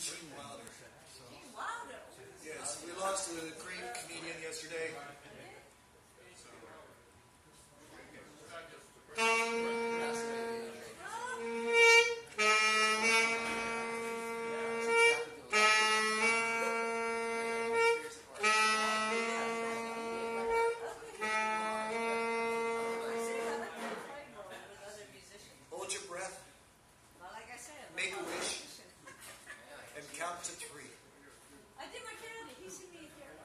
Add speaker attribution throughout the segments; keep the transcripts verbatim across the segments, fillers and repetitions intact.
Speaker 1: Gene Wilder.
Speaker 2: Gene Wilder.
Speaker 1: Yes, we lost a great comedian yesterday. Hold your breath,
Speaker 2: Well, like I said,
Speaker 1: make a wish, and count to three.
Speaker 2: I did my counting. He seen me here.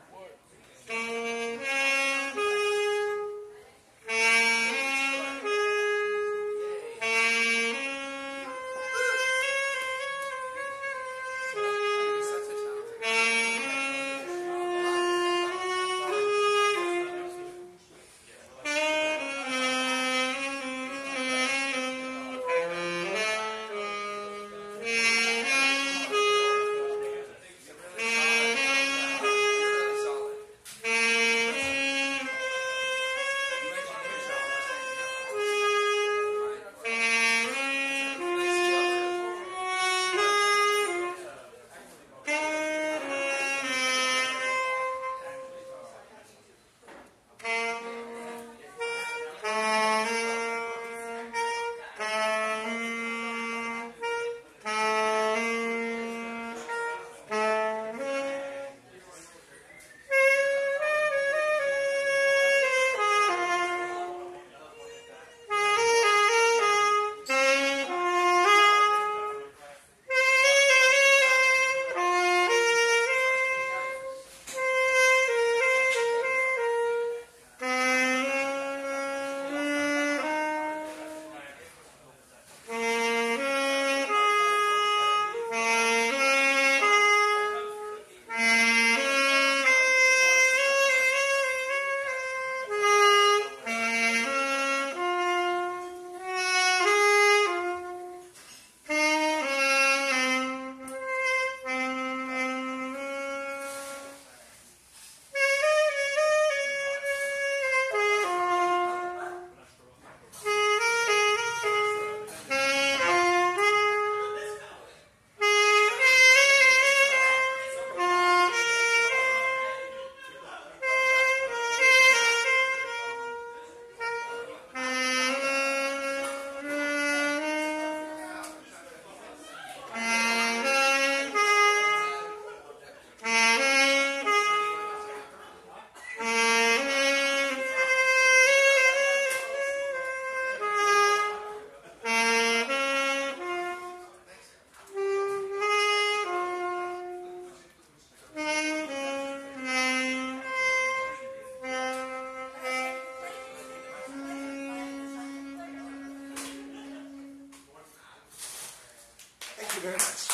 Speaker 1: Thank you very much.